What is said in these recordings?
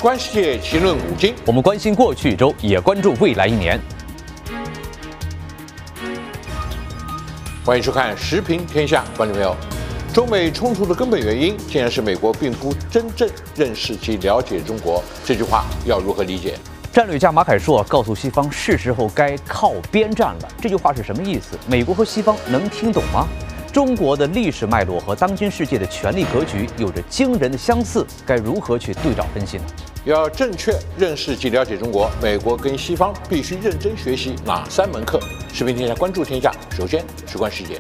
观世界，评论古今。 我们关心过去一周，也关注未来一年。 欢迎收看《时评天下》，观众朋友，中美冲突的根本原因，竟然是美国并不真正认识及了解中国。这句话要如何理解？ 战略家马凯硕告诉西方，是时候该靠边站了。这句话是什么意思？美国和西方能听懂吗？中国的历史脉络和当今世界的权力格局有着惊人的相似，该如何去对照分析呢？ 要正确认识及了解中国，美国跟西方必须认真学习哪3门课？时评天下，关注天下。首先，事关世界。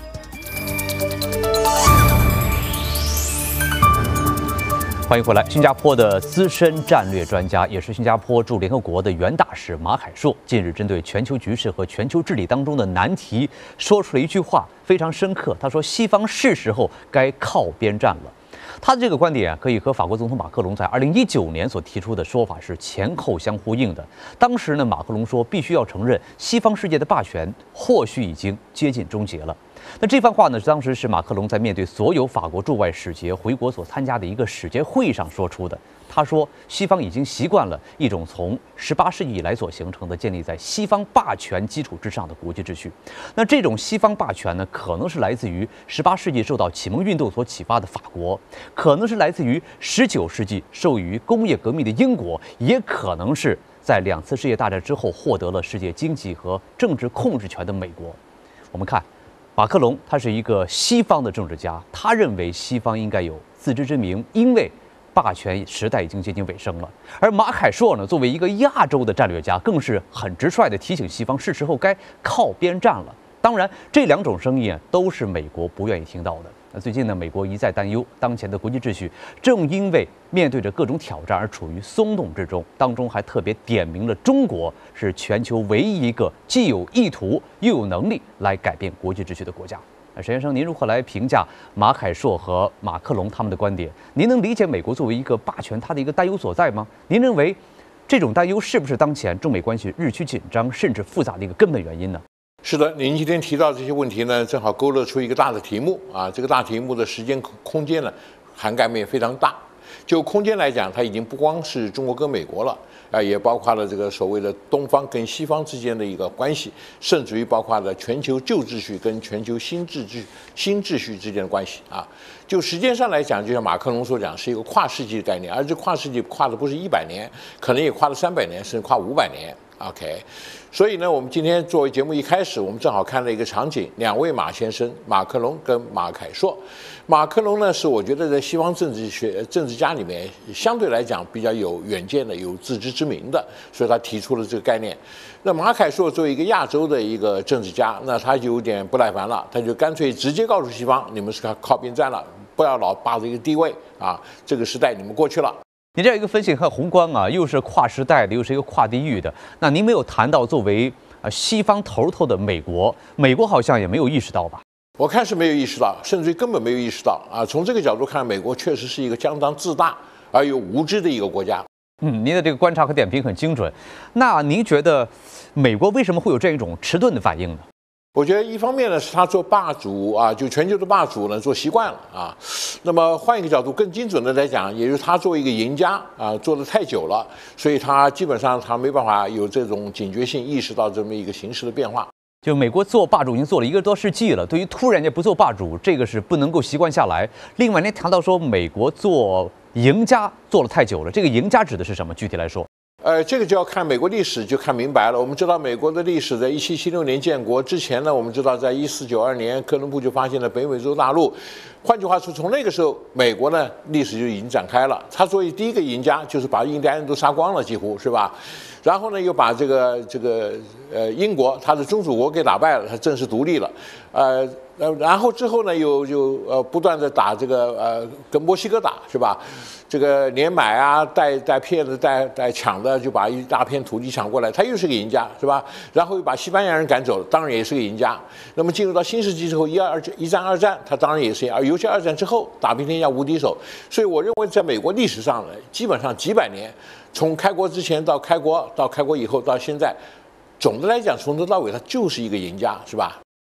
欢迎回来。新加坡的资深战略专家，也是新加坡驻联合国的原大使马凯硕，近日针对全球局势和全球治理当中的难题，说出了一句话，非常深刻。他说：“西方是时候该靠边站了。”他的这个观点可以和法国总统马克龙在2019年所提出的说法是前后相呼应的。当时呢，马克龙说必须要承认西方世界的霸权或许已经接近终结了。那这番话呢，当时是马克龙在面对所有法国驻外使节回国所参加的一个使节会议上说出的。他说，西方已经习惯了一种从18世纪以来所形成的建立在西方霸权基础之上的国际秩序。那这种西方霸权呢，可能是来自于18世纪受到启蒙运动所启发的法国，可能是来自于19世纪受益于工业革命的英国，也可能是在2次世界大战之后获得了世界经济和政治控制权的美国。我们看，马克龙他是一个西方的政治家，他认为西方应该有自知之明，因为霸权时代已经接近尾声了。而马凯硕呢，作为一个亚洲的战略家，更是很直率地提醒西方，是时候该靠边站了。当然，这2种声音都是美国不愿意听到的。那最近呢，美国一再担忧当前的国际秩序正因为面对着各种挑战而处于松动之中，当中还特别点明了中国是全球唯一一个既有意图又有能力来改变国际秩序的国家。沈先生，您如何来评价马凯硕和马克龙他们的观点？您能理解美国作为一个霸权它的一个担忧所在吗？您认为这种担忧是不是当前中美关系日趋紧张甚至复杂的一个根本原因呢？ 是的，您今天提到这些问题呢，正好勾勒出一个大的题目啊。这个大题目的时间空间呢，涵盖面非常大。就空间来讲，它已经不光是中国跟美国了啊，也包括了这个所谓的东方跟西方之间的一个关系，甚至于包括了全球旧秩序跟全球新秩序之间的关系啊。就时间上来讲，就像马克龙所讲，是一个跨世纪的概念，而这跨世纪跨的不是100年，可能也跨了300年，甚至跨500年。OK， 所以呢，我们今天作为节目一开始，我们正好看了一个场景，2位马先生，马克龙跟马凯硕。马克龙呢，是我觉得在西方政治家里面相对来讲比较有远见的、有自知之明的，所以他提出了这个概念。那马凯硕作为一个亚洲的一个政治家，那他就有点不耐烦了，他就干脆直接告诉西方，你们是靠边站了，不要老霸着一个地位啊，这个时代你们过去了。 你这样一个分析很宏观啊，又是跨时代的，又是一个跨地域的。那您没有谈到作为西方头头的美国好像也没有意识到吧？ 我看是没有意识到，甚至于根本没有意识到啊。从这个角度看，美国确实是一个相当自大而又无知的一个国家。 您的这个观察和点评很精准。那您觉得美国为什么会有这样一种迟钝的反应呢？ 我觉得一方面呢是他做霸主啊，就全球的霸主呢做习惯了啊。那么换一个角度更精准的来讲，也就是他作为一个赢家啊，做得太久了，所以他基本上他没办法有这种警觉性，意识到这么一个形势的变化。 就美国做霸主已经做了1个多世纪了，对于突然间不做霸主，这个是不能够习惯下来。另外，您谈到说美国做赢家做了太久了，这个赢家指的是什么？具体来说？ 这个就要看美国历史就看明白了。我们知道美国的历史在1776年建国之前呢，我们知道在1492年哥伦布就发现了北美洲大陆。换句话说，从那个时候，美国呢历史就已经展开了。他作为第一个赢家，就是把印第安人都杀光了，几乎是吧？然后呢，又把这个英国他的宗主国给打败了，他正式独立了。然后之后呢，又不断的打这个跟墨西哥打是吧？这个连买啊，带骗子带抢的，就把一大片土地抢过来，他又是个赢家是吧？然后又把西班牙人赶走，当然也是个赢家。那么进入到新世纪之后，一战二战，他当然也是，而尤其2战之后打遍天下无敌手。所以我认为，在美国历史上呢，基本上几百年，从开国之前到开国，到开国以后到现在，总的来讲从头到尾他就是一个赢家，是吧？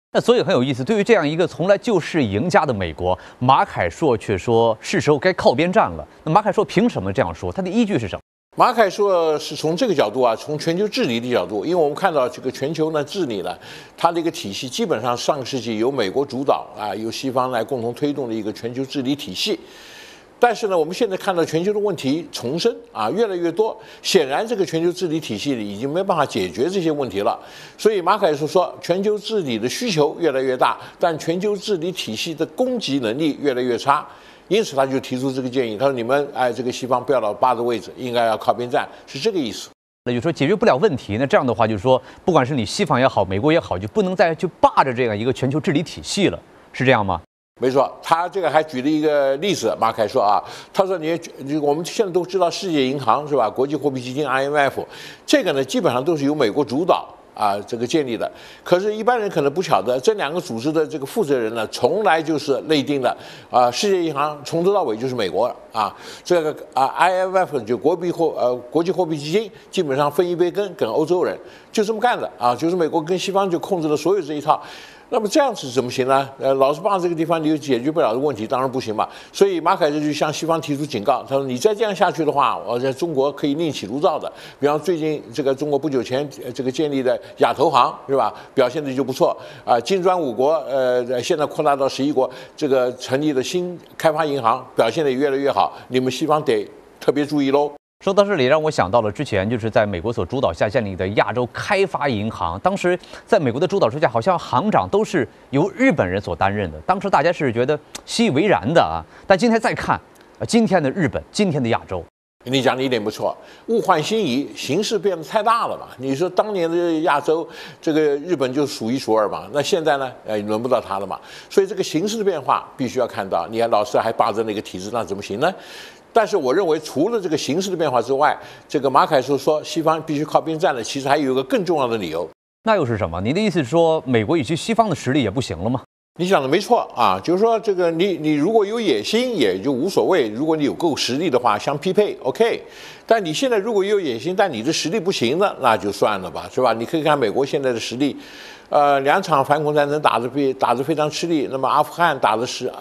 那所以很有意思，对于这样一个从来就是赢家的美国，马凯硕却说是时候该靠边站了。那马凯硕凭什么这样说？他的依据是什么？ 马凯硕是从这个角度啊，从全球治理的角度，因为我们看到这个全球呢治理呢，它的一个体系基本上上个世纪由美国主导啊，由西方来共同推动的一个全球治理体系。但是呢，我们现在看到全球的问题重生啊，越来越多。显然，这个全球治理体系里已经没办法解决这些问题了。所以马凯硕说，全球治理的需求越来越大，但全球治理体系的供给能力越来越差。因此，他就提出这个建议，他说：“你们这个西方不要老霸着位置，应该要靠边站，是这个意思。” 那就说解决不了问题，那这样的话，就是说，不管是你西方也好，美国也好，就不能再去霸着这样一个全球治理体系了，是这样吗？ 没错，他这个还举了一个例子，马凯说啊，他说我们现在都知道世界银行是吧？国际货币基金 IMF， 这个呢基本上都是由美国主导啊这个建立的。可是，一般人可能不晓得，这两个组织的这个负责人呢，从来就是内定的啊。世界银行从头到尾就是美国啊，这个IMF 就国际货币基金基本上分一杯羹跟欧洲人，就这么干的啊，就是美国跟西方就控制了所有这一套。那么这样子怎么行呢？老是霸这个地方，你又解决不了的问题，当然不行嘛。所以马凯就向西方提出警告，他说：“你再这样下去的话，我在中国可以另起炉灶的。比方最近这个中国不久前这个建立的亚投行是吧，表现的就不错啊。金砖5国现在扩大到11国，这个成立的新开发银行表现的也越来越好，你们西方得特别注意喽。” 说到这里，让我想到了之前就是在美国所主导下建立的亚洲开发银行。当时在美国的主导之下，好像行长都是由日本人所担任的。当时大家是觉得习以为然的啊。但今天再看，今天的日本，今天的亚洲， 你讲的一点不错，物换星移，形势变得太大了嘛。你说当年的亚洲，这个日本就数一数二嘛，那现在呢，轮不到他了嘛。所以这个形势的变化必须要看到。你看老是还霸着那个体制，那怎么行呢？但是我认为，除了这个形势的变化之外，这个马凯硕说西方必须靠边站的，其实还有一个更重要的理由。 那又是什么？您的意思是说，美国以及西方的实力也不行了吗？ 你讲的没错啊，就是说这个你如果有野心也就无所谓，如果你有够实力的话，相匹配 OK。但你现在如果有野心，但你的实力不行了，那就算了吧，是吧？你可以看美国现在的实力。2场反恐战争打得非常吃力。那么阿富汗打了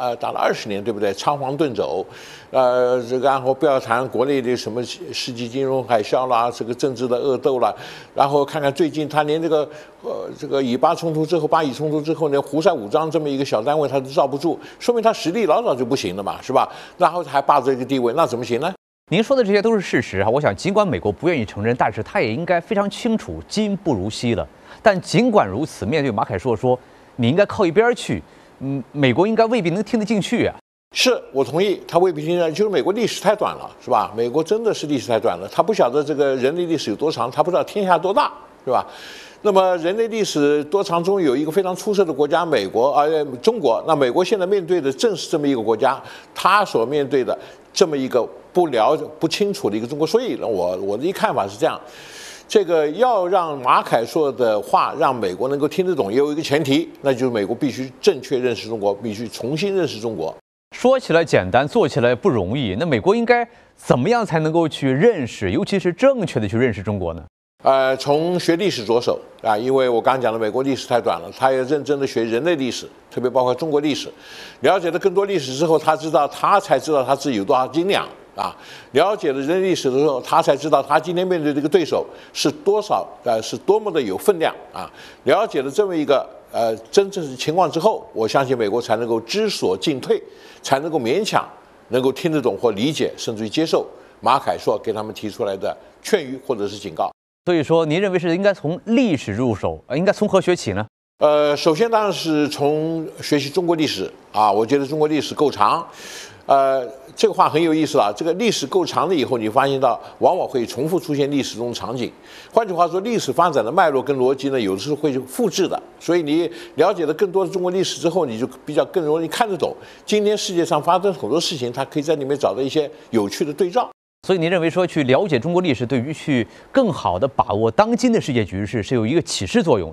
20年，对不对？仓皇遁走，这个然后不要谈国内的什么世纪金融海啸啦，这个政治的恶斗啦，然后看看最近他连这个以巴冲突之后，巴以冲突之后呢，胡塞武装这么一个小单位他都罩不住，说明他实力老早就不行了嘛，是吧？然后还霸着一个地位，那怎么行呢？ 您说的这些都是事实啊，我想尽管美国不愿意承认，但是他也应该非常清楚今不如昔了。但尽管如此，面对马凯硕说你应该靠一边去，美国应该未必能听得进去啊。 是我同意，他未必听得，就是美国历史太短了，是吧？美国真的是历史太短了，他不晓得这个人类历史有多长，他不知道天下多大，是吧？那么人类历史多长中有一个非常出色的国家，美国中国。那美国现在面对的正是这么一个国家，他所面对的这么一个不清楚的一个中国。所以呢，我的一看法是这样。这个要让马凯硕的话让美国能够听得懂，也有一个前提，那就是美国必须正确认识中国，必须重新认识中国。 说起来简单，做起来不容易。那美国应该怎么样才能够去认识，尤其是正确的去认识中国呢？ 从学历史着手啊，因为我刚刚讲的美国历史太短了，他要认真的学人类历史，特别包括中国历史，了解了更多历史之后，他才知道他自己有多少斤两啊。了解了人类历史的时候，他才知道他今天面对这个对手是多少是多么的有分量啊。了解了这么一个真正的情况之后，我相信美国才能够知所进退，才能够勉强能够听得懂或理解，甚至于接受马凯硕给他们提出来的劝喻或者是警告。 所以说，您认为是应该从历史入手，应该从何学起呢？ 首先当然是从学习中国历史啊，我觉得中国历史够长，这个话很有意思啊。这个历史够长了以后，你发现到往往会重复出现历史中的场景。换句话说，历史发展的脉络跟逻辑呢，有的时候会复制的。所以你了解了更多的中国历史之后，你就比较更容易看得懂今天世界上发生很多事情，它可以在里面找到一些有趣的对照。 所以您认为说去了解中国历史，对于去更好的把握当今的世界局势是有一个启示作用的？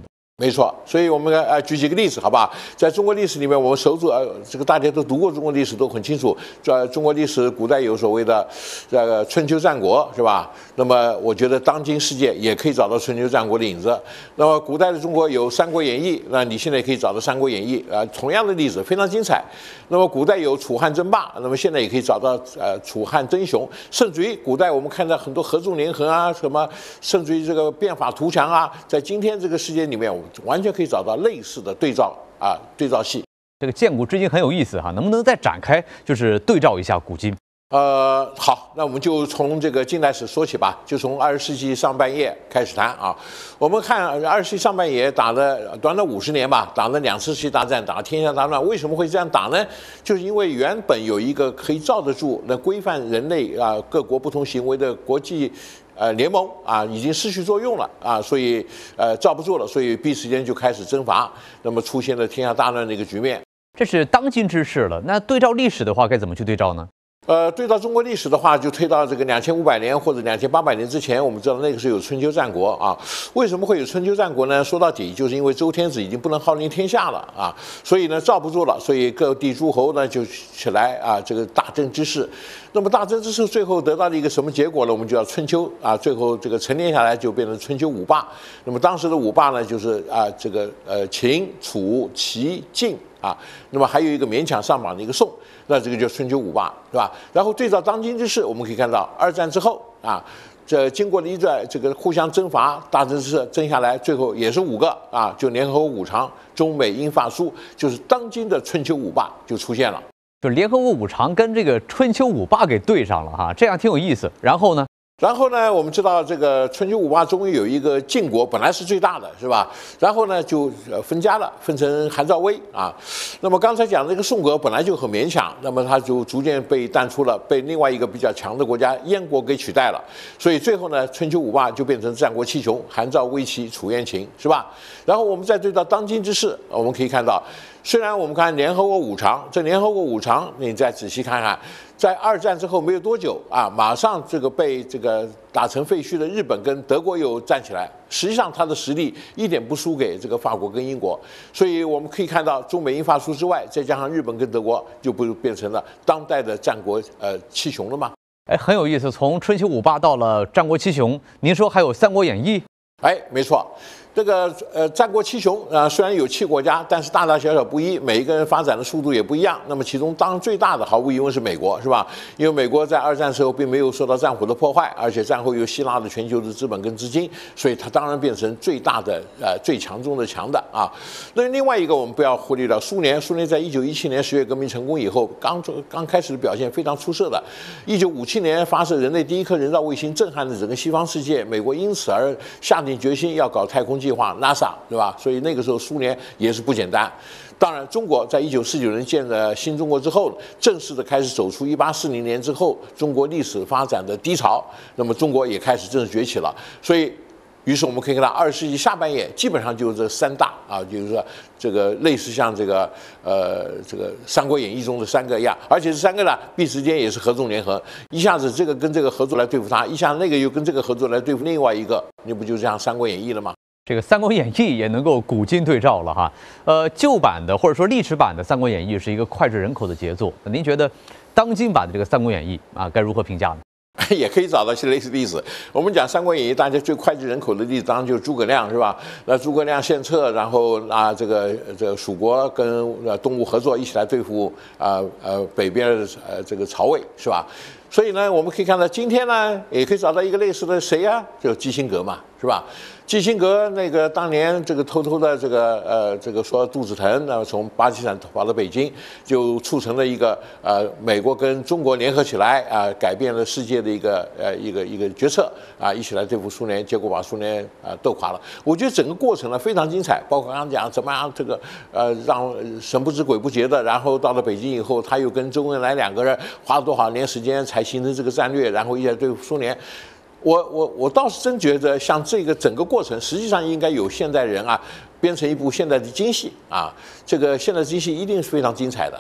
没错，所以我们举几个例子，好吧？在中国历史里面，我们熟知这个大家都读过中国历史，都很清楚。在中国历史古代有所谓的这个春秋战国，是吧？那么我觉得当今世界也可以找到春秋战国的影子。那么古代的中国有《三国演义》，那你现在也可以找到《三国演义》同样的例子非常精彩。那么古代有楚汉争霸，那么现在也可以找到楚汉争雄，甚至于古代我们看到很多合纵连横啊，什么甚至于这个变法图强啊，在今天这个世界里面，完全可以找到类似的对照戏。 这个见古知今很有意思哈，能不能再展开，就是对照一下古今？ 好，那我们就从这个近代史说起吧，就从20世纪上半叶开始谈啊。我们看20世纪上半叶打了短短50年吧，打了2次世界大战，打了天下大乱。为什么会这样打呢？就是因为原本有一个可以罩得住、能规范人类各国不同行为的国际联盟已经失去作用了所以罩不住了，所以第一时间就开始征伐，那么出现了天下大乱的一个局面。 这是当今之事了。那对照历史的话，该怎么去对照呢？ 对照中国历史的话，就推到这个2500年或者2800年之前。我们知道那个时候有春秋战国为什么会有春秋战国呢？说到底，就是因为周天子已经不能号令天下了所以呢罩不住了，所以各地诸侯呢就起来这个大争之势。那么大争之势最后得到了一个什么结果呢？我们就叫春秋最后这个沉淀下来就变成春秋五霸。那么当时的五霸呢，就是这个秦、楚、齐、晋那么还有一个勉强上榜的一个宋，那这个叫春秋五霸，对吧？然后对照当今之势，我们可以看到2战之后这经过了一段这个互相征伐，大争之势争下来，最后也是5个就联合国五常、中美英法苏，就是当今的春秋五霸就出现了。 就联合国五常跟这个春秋五霸给对上了哈，这样挺有意思。然后呢， 我们知道这个春秋五霸终于有一个晋国，本来是最大的，是吧？然后呢就分家了，分成韩赵魏那么刚才讲的这个宋国本来就很勉强，那么他就逐渐被淡出了，被另外一个比较强的国家燕国给取代了。所以最后呢，春秋五霸就变成战国七雄：韩赵魏齐楚燕秦，是吧？然后我们再对到当今之势，我们可以看到，虽然我们看联合国五常，这联合国五常你再仔细看看。在2战之后没有多久马上这个被这个打成废墟的日本跟德国又站起来，实际上它的实力一点不输给这个法国跟英国，所以我们可以看到中美英法苏之外，再加上日本跟德国，就不变成了当代的战国七雄了吗？ 很有意思，从春秋五霸到了战国七雄，您说还有《三国演义》？ 没错。这个战国七雄虽然有7国家，但是大大小小不一，每一个人发展的速度也不一样。那么其中当然最大的毫无疑问是美国，是吧？因为美国在2战时候并没有受到战火的破坏，而且战后又吸纳了全球的资本跟资金，所以它当然变成最大的最强中的强的那另外一个我们不要忽略了苏联在1917年10月革命成功以后，刚开始的表现非常出色的。1957年发射人类第一颗人造卫星，震撼了整个西方世界，美国因此而下定决心要搞太空计划 NASA， 对吧？所以那个时候苏联也是不简单。当然，中国在1949年建了新中国之后，正式的开始走出1840年之后中国历史发展的低潮，那么中国也开始正式崛起了。所以，于是我们可以看到20世纪下半叶基本上就是这3大就是说这个类似像这个这个《三国演义》中的3个一样，而且这3个呢，彼此间也是合纵连横，一下子这个跟这个合作来对付他，一下子那个又跟这个合作来对付另外一个，你不就这样《三国演义》了吗？ 这个《三国演义》也能够古今对照了哈。旧版的或者说历史版的《三国演义》是一个脍炙人口的杰作。您觉得当今版的这个《三国演义》该如何评价呢？ 也可以找到一些类似例子。我们讲《三国演义》，大家最脍炙人口的例子当然就是诸葛亮，是吧？那诸葛亮献策，然后这个蜀国跟东吴合作，一起来对付北边的这个曹魏，是吧？所以呢，我们可以看到今天呢，也可以找到一个类似的谁呀？就基辛格嘛，是吧？基辛格那个当年这个偷偷的这个说肚子疼，然后从巴基斯坦跑到北京，就促成了一个美国跟中国联合起来改变了世界的一个决策一起来对付苏联，结果把苏联斗垮了。我觉得整个过程呢非常精彩，包括刚刚讲怎么样这个让神不知鬼不觉的，然后到了北京以后，他又跟周恩来2个人花了多少年时间才形成这个战略，然后一起来对付苏联。我倒是真觉得，像这个整个过程，实际上应该有现代人编成一部现代的京戏这个现代京戏一定是非常精彩的。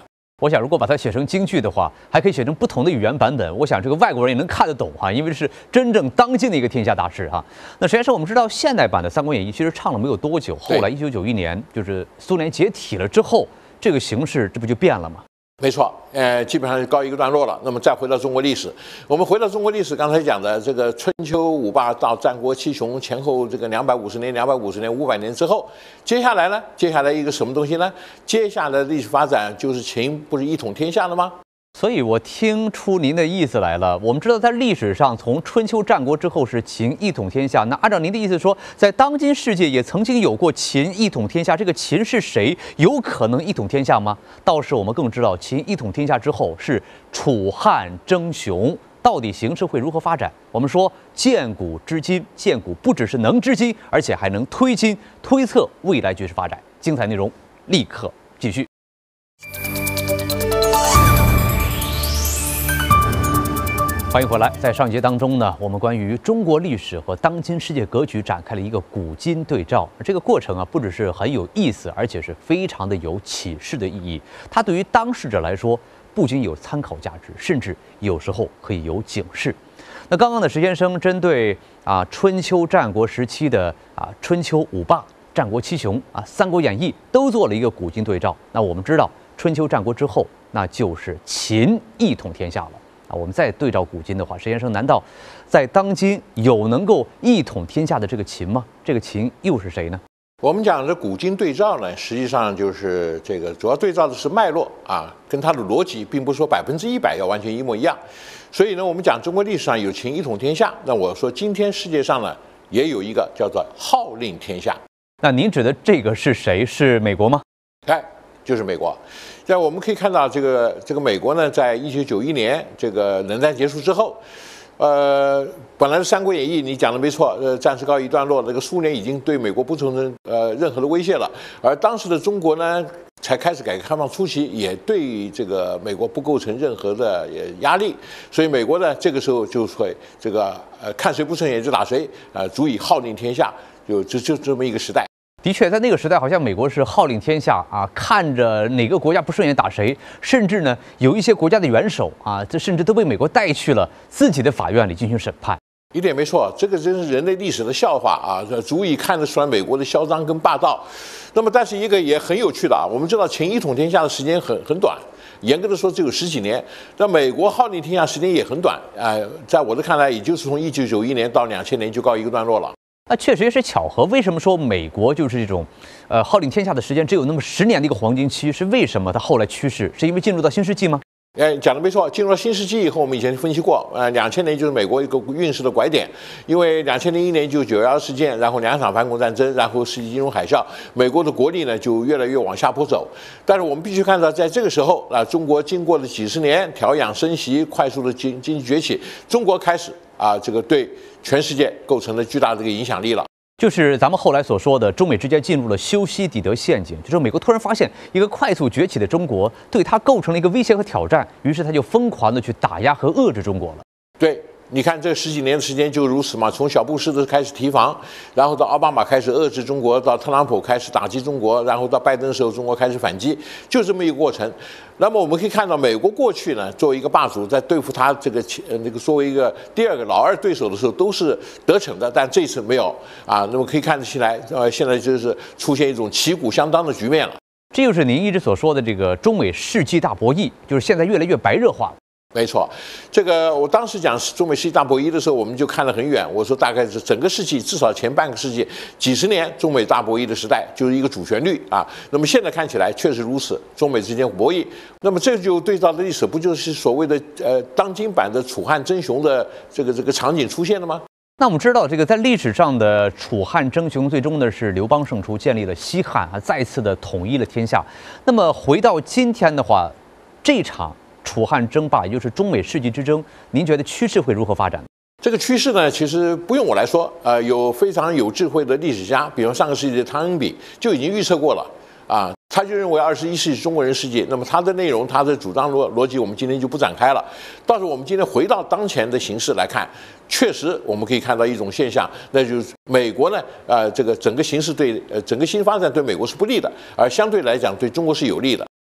我想，如果把它写成京剧的话，还可以写成不同的语言版本。我想，这个外国人也能看得懂哈，因为是真正当今的一个天下大事哈。那实际上，我们知道现代版的《三国演义》其实唱了没有多久，后来1991年就是苏联解体了之后，这个形势这不就变了吗？ 没错，基本上就告一个段落了。那么再回到中国历史，我们回到中国历史，刚才讲的这个春秋五霸到战国七雄前后这个250年、500年之后，接下来呢？接下来一个什么东西呢？接下来的历史发展就是秦不是一统天下了吗？ 所以我听出您的意思来了。我们知道，在历史上，从春秋战国之后是秦一统天下。那按照您的意思说，在当今世界也曾经有过秦一统天下。这个秦是谁？有可能一统天下吗？倒是我们更知道，秦一统天下之后是楚汉争雄，到底形势会如何发展？我们说见古知今，见古不只是能知今，而且还能推今，推测未来局势发展。精彩内容立刻继续。欢迎回来，在上节当中呢，我们关于中国历史和当今世界格局展开了一个古今对照。这个过程啊，不只是很有意思，而且是非常的有启示的意义。它对于当事者来说，不仅有参考价值，甚至有时候可以有警示。那刚刚的石先生针对春秋战国时期的春秋五霸、战国七雄《三国演义》都做了一个古今对照。那我们知道，春秋战国之后，那就是秦一统天下了。我们再对照古今的话，石先生，难道在当今有能够一统天下的这个秦吗？这个秦又是谁呢？ 我们讲的古今对照呢，实际上就是这个主要对照的是脉络跟它的逻辑，并不是说100%要完全一模一样。所以呢，我们讲中国历史上有秦一统天下，那我说今天世界上呢也有一个叫做号令天下。 那您指的这个是谁？是美国吗？ 就是美国。在我们可以看到，这个美国呢，在1991年这个冷战结束之后，本来是《三国演义》，你讲的没错，暂时告一段落。这个苏联已经对美国不构成任何的威胁了，而当时的中国呢，才开始改革开放初期，也对这个美国不构成任何的压力，所以美国呢，这个时候就会这个看谁不顺眼就打谁，足以号令天下，就这么一个时代。 的确，在那个时代，好像美国是号令天下看着哪个国家不顺眼打谁，甚至呢，有一些国家的元首这甚至都被美国带去了自己的法院里进行审判。 一点没错，这个真是人类历史的笑话足以看得出来美国的嚣张跟霸道。那么，但是一个也很有趣的我们知道秦一统天下的时间很短，严格的说只有10几年。那美国号令天下时间也很短在我的看来，也就是从1991年到2000年就告一个段落了。 那确实也是巧合。为什么说美国就是这种，号令天下的时间只有那么10年的一个黄金期？是为什么它后来趋势？是因为进入到新世纪吗？ 讲的没错，进入到新世纪以后，我们以前分析过，2000年就是美国一个运势的拐点，因为2001年就9·11事件，然后2场反恐战争，然后世纪金融海啸，美国的国力呢就越来越往下坡走。但是我们必须看到，在这个时候中国经过了几十年调养生息，快速的经济崛起，中国开始这个对全世界构成了巨大的这个影响力了。 就是咱们后来所说的，中美之间进入了修昔底德陷阱，就是美国突然发现一个快速崛起的中国对它构成了一个威胁和挑战，于是他就疯狂的去打压和遏制中国了。 对，你看这10几年的时间就如此嘛，从小布什的开始提防，然后到奥巴马开始遏制中国，到特朗普开始打击中国，然后到拜登的时候，中国开始反击，就这么一个过程。那么我们可以看到，美国过去呢，作为一个霸主，在对付他这个作为一个第二个老二对手的时候，都是得逞的，但这次没有那么可以看得起来，现在就是出现一种旗鼓相当的局面了。 这就是您一直所说的这个中美世纪大博弈，就是现在越来越白热化了。 没错，这个我当时讲中美世纪大博弈的时候，我们就看得很远。我说大概是整个世纪，至少前半个世纪，几十年中美大博弈的时代，就是一个主旋律那么现在看起来确实如此，中美之间博弈。那么这就对照的历史，不就是所谓的当今版的楚汉争雄的这个场景出现了吗？ 那我们知道，这个在历史上的楚汉争雄，最终呢是刘邦胜出，建立了西汉再次的统一了天下。那么回到今天的话，这场楚汉争霸，也就是中美世纪之争，您觉得趋势会如何发展？ 这个趋势呢，其实不用我来说，有非常有智慧的历史家，比如上个世纪的汤恩比就已经预测过了他就认为21世纪中国人世纪，那么他的内容、他的主张逻辑，我们今天就不展开了。倒是我们今天回到当前的形势来看，确实我们可以看到一种现象，那就是美国呢，这个整个形势对整个新发展对美国是不利的，而相对来讲对中国是有利的。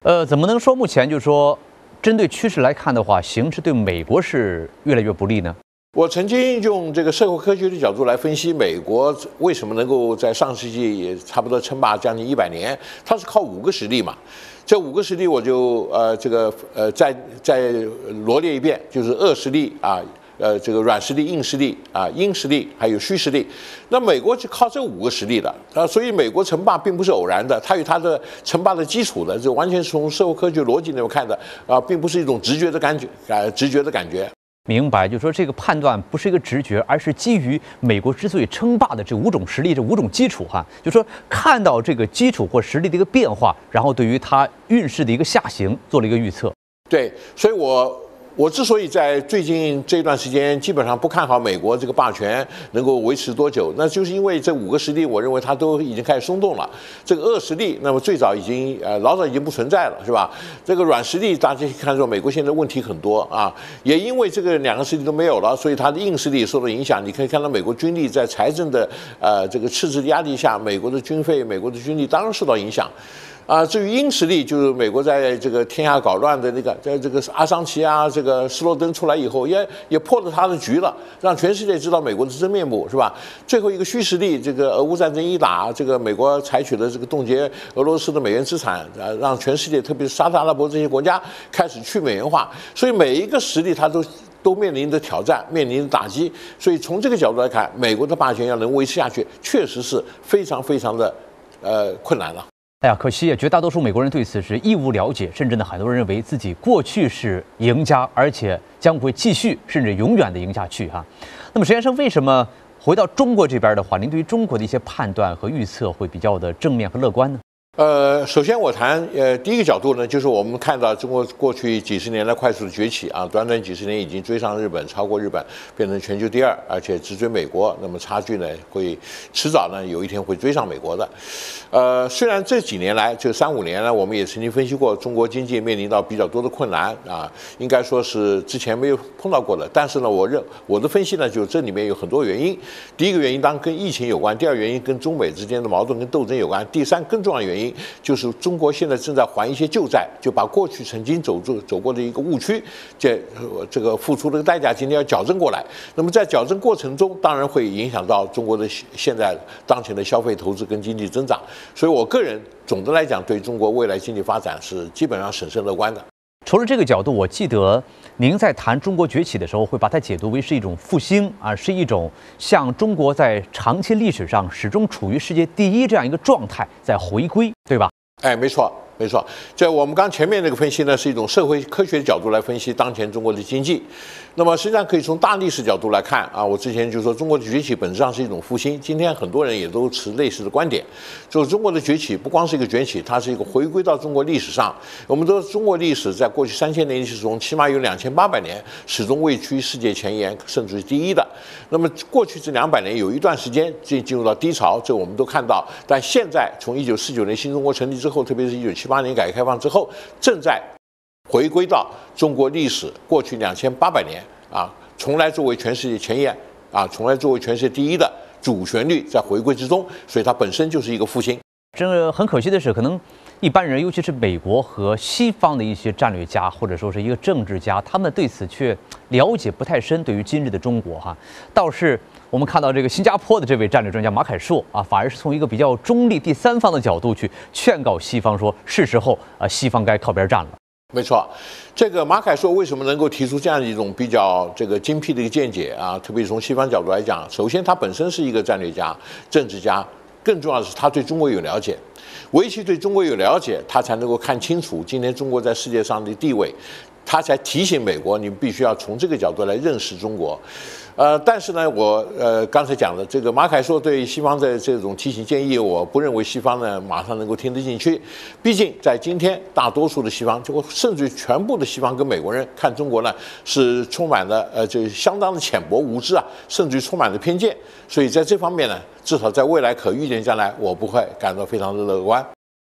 怎么能说目前就是说，针对趋势来看的话，形势对美国是越来越不利呢？ 我曾经用这个社会科学的角度来分析美国为什么能够在上世纪也差不多称霸将近100年，它是靠5个实力嘛。这5个实力我就再罗列一遍，就是恶实力啊。这个软实力、硬实力啊、阴实力，还有虚实力。那美国就靠这5个实力的啊，所以美国称霸并不是偶然的，它有它的称霸的基础的，这完全是从社会科学逻辑里面看的啊，并不是一种直觉的感觉。 明白，就是说这个判断不是一个直觉，而是基于美国之所以称霸的这5种实力、这5种基础哈，就是说看到这个基础或实力的一个变化，然后对于它运势的一个下行做了一个预测。 对，所以我之所以在最近这段时间基本上不看好美国这个霸权能够维持多久，那就是因为这5个实力，我认为它都已经开始松动了。这个恶实力，那么最早已经老早已经不存在了，是吧？这个软实力，大家看说美国现在问题很多啊，也因为这个2个实力都没有了，所以它的硬实力受到影响。你可以看到美国军力在财政的这个赤字压力下，美国的军费、美国的军力当然受到影响。至于阴实力，就是美国在这个天下搞乱的那个，在这个阿桑奇啊，这个斯诺登出来以后，也破了他的局了，让全世界知道美国的真面目，是吧？最后一个虚实力，这个俄乌战争一打，这个美国采取了这个冻结俄罗斯的美元资产，让全世界，特别是沙特阿拉伯这些国家开始去美元化，所以每一个实力它都面临着挑战，面临着打击。所以从这个角度来看，美国的霸权要能维持下去，确实是非常非常的困难了。 哎呀，可惜啊，绝大多数美国人对此是一无了解，甚至呢，很多人认为自己过去是赢家，而且将会继续甚至永远的赢下去哈。那么，石先生，为什么回到中国这边的话，您对于中国的一些判断和预测会比较的正面和乐观呢？ 首先我谈第一个角度呢，就是我们看到中国过去几十年来快速的崛起啊，短短几十年已经追上日本，超过日本，变成全球第2，而且直追美国。那么差距呢，会迟早呢有一天会追上美国的。虽然这几年来，这3-5年呢，我们也曾经分析过中国经济面临到比较多的困难啊，应该说是之前没有碰到过的。但是呢，我的分析呢，就这里面有很多原因。第一个原因当然跟疫情有关，第2个原因跟中美之间的矛盾跟斗争有关，第3更重要的原因就是中国现在正在还一些旧债，就把过去曾经走过的一个误区，这个付出的代价今天要矫正过来。那么在矫正过程中，当然会影响到中国的现在当前的消费、投资跟经济增长。所以我个人总的来讲，对中国未来经济发展是基本上审慎乐观的。 除了这个角度，我记得您在谈中国崛起的时候，会把它解读为是一种复兴啊，是一种像中国在长期历史上始终处于世界第1这样一个状态在回归，对吧？ 哎，没错。这我们刚前面那个分析呢，是一种社会科学的角度来分析当前中国的经济。那么实际上可以从大历史角度来看啊，我之前就说中国的崛起本质上是一种复兴。今天很多人也都持类似的观点，就是中国的崛起不光是一个崛起，它是一个回归到中国历史上。我们都说中国历史在过去3000年历史中，起码有2800年始终位居世界前沿，甚至是第1的。那么过去这200年有一段时间进入到低潮，这我们都看到。但现在从1949年新中国成立之后，特别是1978年改革开放之后，正在回归到中国历史过去2800年啊，从来作为全世界前沿啊，从来作为全世界第1的主旋律在回归之中，所以它本身就是一个复兴。 这个很可惜的是，可能一般人，尤其是美国和西方的一些战略家或者说是一个政治家，他们对此却了解不太深。对于今日的中国哈，倒是我们看到这个新加坡的这位战略专家马凯硕啊，反而是从一个比较中立第3方的角度去劝告西方说，是时候西方该靠边站了。 没错，这个马凯硕为什么能够提出这样一种比较精辟的一个见解啊？特别是从西方角度来讲，首先他本身是一个战略家、政治家，更重要的是他对中国有了解。唯其对中国有了解，他才能够看清楚今天中国在世界上的地位，他才提醒美国，你必须要从这个角度来认识中国。但是呢，我刚才讲的这个马凯硕对西方的这种提醒建议，我不认为西方呢马上能够听得进去。毕竟在今天，大多数的西方，甚至全部的西方跟美国人看中国呢，是充满了就相当的浅薄无知啊，甚至于充满了偏见。所以在这方面呢，至少在未来可预见将来，我不会感到非常的乐观。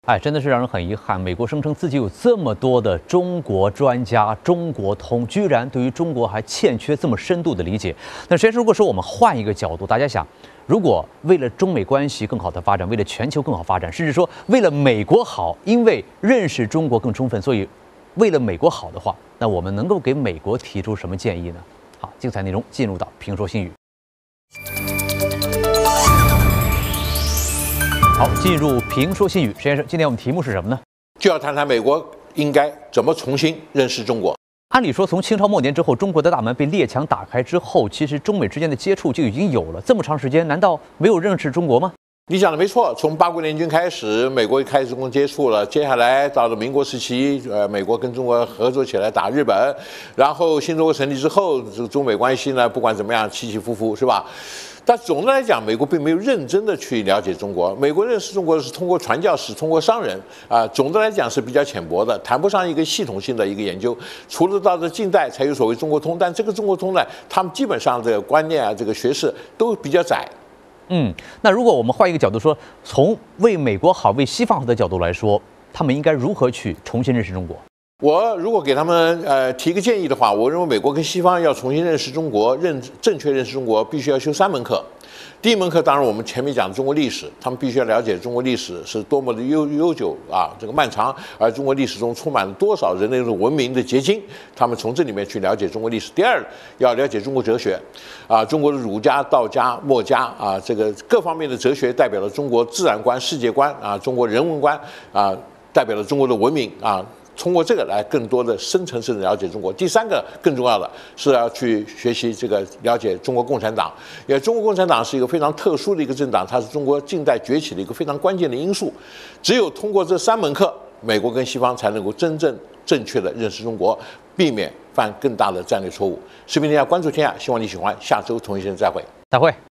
哎，真的是让人很遗憾。美国声称自己有这么多的中国专家、中国通，居然对于中国还欠缺这么深度的理解。那实际上，如果说我们换一个角度，大家想，如果为了中美关系更好的发展，为了全球更好发展，甚至说为了美国好，因为认识中国更充分，所以为了美国好的话，那我们能够给美国提出什么建议呢？好，精彩内容进入到评说新语。好，进入评说新语，石先生，今天我们题目是什么呢？ 就要谈谈美国应该怎么重新认识中国。 按理说，从清朝末年之后，中国的大门被列强打开之后，其实中美之间的接触就已经有了。这么长时间，难道没有认识中国吗？ 你讲的没错，从八国联军开始，美国开始中国接触了，接下来到了民国时期，美国跟中国合作起来打日本，然后新中国成立之后，这个中美关系呢，不管怎么样起起伏伏，是吧？但总的来讲，美国并没有认真的去了解中国。美国认识中国是通过传教士、通过商人啊，总的来讲是比较浅薄的，谈不上一个系统性的一个研究。除了到了近代才有所谓中国通，但这个中国通呢，他们基本上这个观念啊，这个学识都比较窄。 那如果我们换一个角度说，从为美国好、为西方好的角度来说，他们应该如何去重新认识中国？ 我如果给他们提个建议的话，我认为美国跟西方要重新认识中国、正确认识中国，必须要修3门课。第一门课当然我们前面讲的中国历史，他们必须要了解中国历史是多么的悠久啊，这个漫长，而中国历史中充满了多少人类的文明的结晶，他们从这里面去了解中国历史。第二，要了解中国哲学，啊，中国的儒家、道家、墨家啊，这个各方面的哲学代表了中国自然观、世界观啊，中国人文观啊，代表了中国的文明啊。通过这个来更多的深层次的了解中国。第3个更重要的是要去学习这个了解中国共产党，因为中国共产党是一个非常特殊的一个政党，它是中国近代崛起的一个非常关键的因素。只有通过这3门课，美国跟西方才能够真正正确的认识中国，避免犯更大的战略错误。视频天下关注天下，希望你喜欢，下周同一时间再会。 再会。